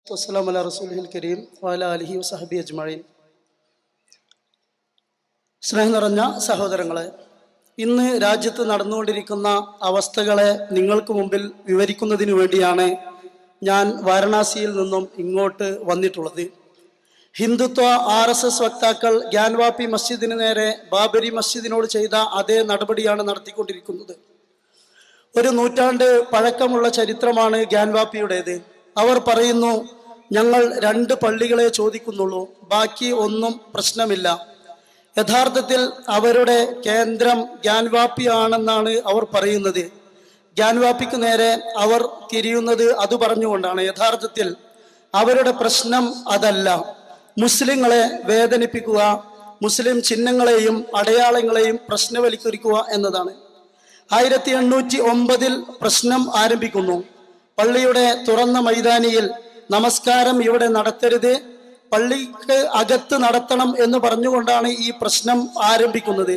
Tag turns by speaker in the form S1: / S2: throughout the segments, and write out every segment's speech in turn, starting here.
S1: വസ്സലാമു അലാ റസൂലിഹിൽ കരീം വഅലാ ആലിഹി വസഹബി അജ്മഈൻ. സ്നേഹം നിറഞ്ഞ സഹോദരങ്ങളെ, ഇന്ന് രാജ്യത്ത് നടന്നുകൊണ്ടിരിക്കുന്ന അവസ്ഥകളെ നിങ്ങൾക്ക് മുമ്പിൽ വിവരിക്കുന്നതിന് വേണ്ടിയാണ് ഞാൻ വാരണാസിയിൽ നിന്നും ഇങ്ങോട്ട് വന്നിട്ടുള്ളത്. ഹിന്ദുത്വ RSS വക്താക്കൾ ഗ്യാൻവാപ്പി മസ്ജിദിന് നേരെ ബാബരി മസ്ജിദിനോട് ചെയ്ത അതേ നടപടിയാണ് നടത്തിക്കൊണ്ടിരിക്കുന്നത്. ഒരു നൂറ്റാണ്ട് പഴക്കമുള്ള ചരിത്രമാണ് ഗ്യാൻവാപ്പിയുടേത്. അവർ പറയുന്നു, ഞങ്ങൾ 2 പള്ളികളെ ചോദിക്കുന്നുള്ളൂ, ബാക്കി ഒന്നും പ്രശ്നമില്ല. യഥാർത്ഥത്തിൽ അവരുടെ കേന്ദ്രം ഗ്യാൻവാപ്പിയാണെന്നാണ് അവർ പറയുന്നത്. ഗ്യാൻവാപ്പിക്ക് നേരെ അവർ തിരിയുന്നത് അത് പറഞ്ഞുകൊണ്ടാണ്. യഥാർത്ഥത്തിൽ അവരുടെ പ്രശ്നം അതല്ല. മുസ്ലിങ്ങളെ വേദനിപ്പിക്കുക, മുസ്ലിം ചിഹ്നങ്ങളെയും അടയാളങ്ങളെയും പ്രശ്നവൽക്കരിക്കുക എന്നതാണ്. 1809 പ്രശ്നം ആരംഭിക്കുന്നു. പള്ളിയുടെ തുറന്ന മൈതാനിയിൽ നമസ്കാരം ഇവിടെ നടത്തരുത്, പള്ളിക്ക് അകത്ത് നടത്തണം എന്ന് പറഞ്ഞുകൊണ്ടാണ് ഈ പ്രശ്നം ആരംഭിക്കുന്നത്.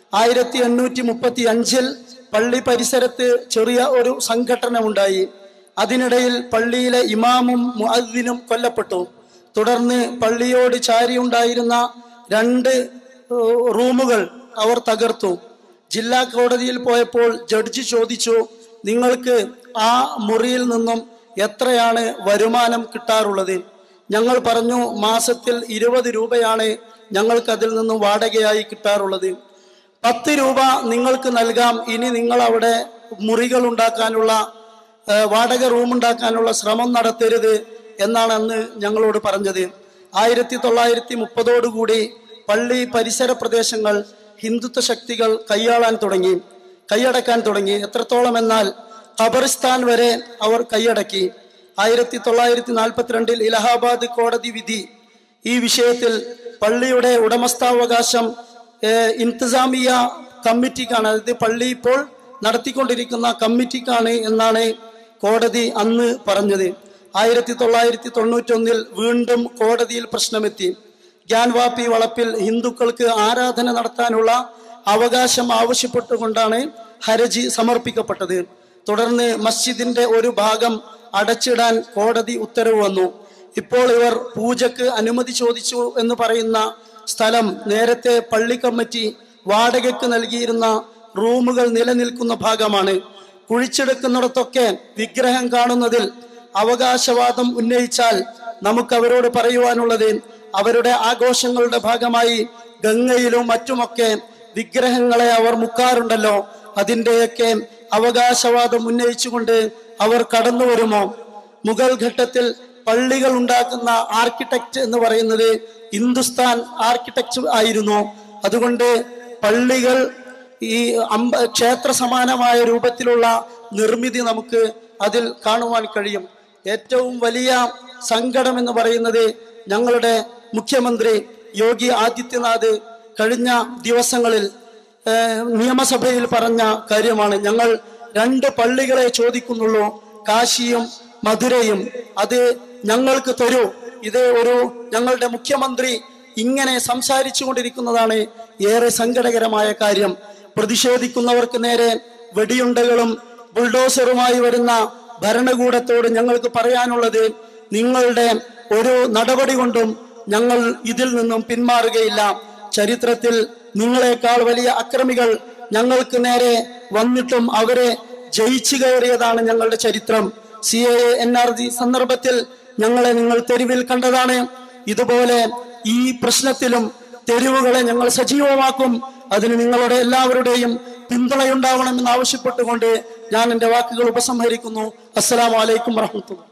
S1: 1835 പള്ളി പരിസരത്ത് ചെറിയ ഒരു സംഘടന ഉണ്ടായി. അതിനിടയിൽ പള്ളിയിലെ ഇമാമും മുഅദ്ദിനും കൊല്ലപ്പെട്ടു. തുടർന്ന് പള്ളിയോട് ചാരിയുണ്ടായിരുന്ന 2 റൂമുകൾ അവർ തകർത്തു. ജില്ലാ കോടതിയിൽ പോയപ്പോൾ ജഡ്ജി ചോദിച്ചു, നിങ്ങൾക്ക് ആ മുറിയിൽ നിന്നും എത്രയാണ് വരുമാനം കിട്ടാറുള്ളത്? ഞങ്ങൾ പറഞ്ഞു, മാസത്തിൽ 20 രൂപയാണ് ഞങ്ങൾക്ക് അതിൽ നിന്നും വാടകയായി കിട്ടാറുള്ളത്. 10 രൂപ നിങ്ങൾക്ക് നൽകാം, ഇനി നിങ്ങൾ അവിടെ മുറികൾ ഉണ്ടാക്കാനുള്ള വാടക റൂം ഉണ്ടാക്കാനുള്ള ശ്രമം നടത്തരുത് എന്നാണ് അന്ന് ഞങ്ങളോട് പറഞ്ഞത്. 1930 പള്ളി പരിസര പ്രദേശങ്ങൾ ഹിന്ദുത്വ ശക്തികൾ കൈയടക്കാൻ തുടങ്ങി. എത്രത്തോളം എന്നാൽ ഖബറിസ്ഥാൻ വരെ അവർ കൈയടക്കി. 1942 ഇലഹാബാദ് കോടതി വിധി ഈ വിഷയത്തിൽ പള്ളിയുടെ ഉടമസ്ഥാവകാശം ഇൻതിസാമിയ കമ്മിറ്റിക്കാണ്, അതായത് പള്ളി ഇപ്പോൾ നടത്തിക്കൊണ്ടിരിക്കുന്ന കമ്മിറ്റിക്കാണ് എന്നാണ് കോടതി അന്ന് പറഞ്ഞത്. 1991 വീണ്ടും കോടതിയിൽ പ്രശ്നമെത്തി. ഗ്യാൻവാപ്പി വളപ്പിൽ ഹിന്ദുക്കൾക്ക് ആരാധന നടത്താനുള്ള അവകാശം ആവശ്യപ്പെട്ടുകൊണ്ടാണ് ഹർജി സമർപ്പിക്കപ്പെട്ടത്. തുടർന്ന് മസ്ജിദിന്റെ ഒരു ഭാഗം അടച്ചിടാൻ കോടതി ഉത്തരവ് വന്നു. ഇപ്പോൾ ഇവർ പൂജക്ക് അനുമതി ചോദിച്ചു എന്ന് പറയുന്ന സ്ഥലം നേരത്തെ പള്ളി കമ്മിറ്റി വാടകയ്ക്ക് നൽകിയിരുന്ന റൂമുകൾ നിലനിൽക്കുന്ന ഭാഗമാണ്. കുഴിച്ചെടുക്കുന്നിടത്തൊക്കെ വിഗ്രഹം കാണുന്നതിൽ അവകാശവാദം ഉന്നയിച്ചാൽ നമുക്ക് അവരോട് പറയുവാനുള്ളത്, അവരുടെ ആഘോഷങ്ങളുടെ ഭാഗമായി ഗംഗയിലും മറ്റുമൊക്കെ വിഗ്രഹങ്ങളെ അവർ മുക്കാറുണ്ടല്ലോ, അതിൻ്റെയൊക്കെ അവകാശവാദം ഉന്നയിച്ചുകൊണ്ട് അവർ കടന്നു വരുമോ? മുഗൾ ഘട്ടത്തിൽ പള്ളികൾ ഉണ്ടാക്കുന്ന ആർക്കിടെക്റ്റ് എന്ന് പറയുന്നത് ഹിന്ദുസ്ഥാൻ ആർക്കിടെക്ചർ ആയിരുന്നു. അതുകൊണ്ട് പള്ളികൾ ഈ ക്ഷേത്ര സമാനമായ രൂപത്തിലുള്ള നിർമ്മിതി നമുക്ക് അതിൽ കാണുവാൻ കഴിയും. ഏറ്റവും വലിയ സങ്കടം എന്ന് പറയുന്നത് ഞങ്ങളുടെ മുഖ്യമന്ത്രി യോഗി ആദിത്യനാഥ് കഴിഞ്ഞ ദിവസങ്ങളിൽ നിയമസഭയിൽ പറഞ്ഞ കാര്യമാണ്. ഞങ്ങൾ 2 പള്ളികളെ ചോദിക്കുന്നുള്ളൂ, കാശിയും മധുരയും, അത് ഞങ്ങൾക്ക് തരൂ. ഇത് ഞങ്ങളുടെ മുഖ്യമന്ത്രി ഇങ്ങനെ സംസാരിച്ചു കൊണ്ടിരിക്കുന്നതാണ് ഏറെ സങ്കടകരമായ കാര്യം. പ്രതിഷേധിക്കുന്നവർക്ക് നേരെ വെടിയുണ്ടകളും ബുൾഡോസറുമായി വരുന്ന ഭരണകൂടത്തോട് ഞങ്ങൾക്ക് പറയാനുള്ളത്, നിങ്ങളുടെ ഒരു നടപടി കൊണ്ടും ഞങ്ങൾ ഇതിൽ നിന്നും പിന്മാറുകയില്ല. ചരിത്രത്തിൽ നിങ്ങളെക്കാൾ വലിയ അക്രമികൾ ഞങ്ങൾക്ക് നേരെ വന്നിട്ടും അവരെ ജയിച്ചു കയറിയതാണ് ഞങ്ങളുടെ ചരിത്രം. CAA NRC സന്ദർഭത്തിൽ ഞങ്ങളെ നിങ്ങൾ തെരുവിൽ കണ്ടതാണ്. ഇതുപോലെ ഈ പ്രശ്നത്തിലും തെരുവുകളെ ഞങ്ങൾ സജീവമാക്കും. അതിന് നിങ്ങളുടെ എല്ലാവരുടെയും പിന്തുണയുണ്ടാവണമെന്ന് ആവശ്യപ്പെട്ടുകൊണ്ട് ഞാൻ എൻ്റെ വാക്കുകൾ ഉപസംഹരിക്കുന്നു. അസ്സലാമു അലൈക്കും വറഹ്മത്തുള്ളാഹി.